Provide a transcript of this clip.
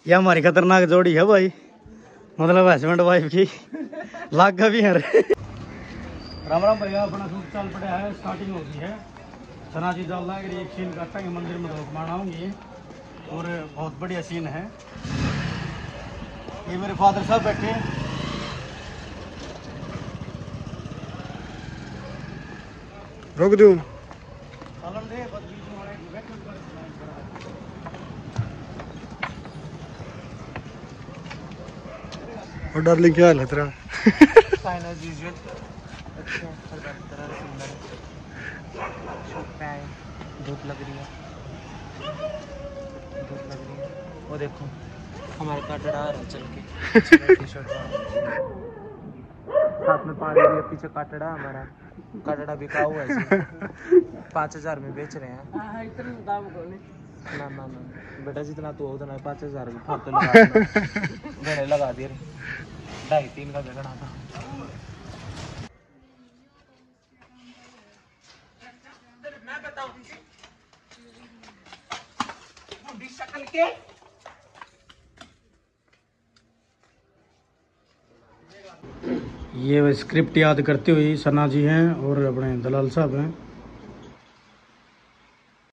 ये हमारी खतरनाक जोड़ी है भाई, मतलब हस्बैंड वाइफ की। लागा भी है। राम राम भैया, अपना सूट चाल पड़ा है, स्टार्टिंग हो गई है। सना जी डाल लग रही है, सीन काटा के मंदिर में धोख मानाऊंगी और बहुत बढ़िया सीन है। ये मेरे फादर साहब बैठे हैं। रोक दूं और डार्लिंग क्या हाल है तेरा? धूप लग रही है, धूप लग रही है। वो देखो हमारे कटड़ा आ रहा है चल के टी शर्ट साथ में पानी भी है, पीछे कटड़ा हमारा कटड़ा बिका हुआ है 5,000 में बेच रहे हैं। ना ना ना बेटा जितना तो उतना 5,000 की फालतू लगा घड़े लगा दिए 2.5-3 का झगड़ा था। मैं बताऊं शक्ल के ये स्क्रिप्ट याद करते हुए सना जी हैं और अपने दलाल साहब हैं।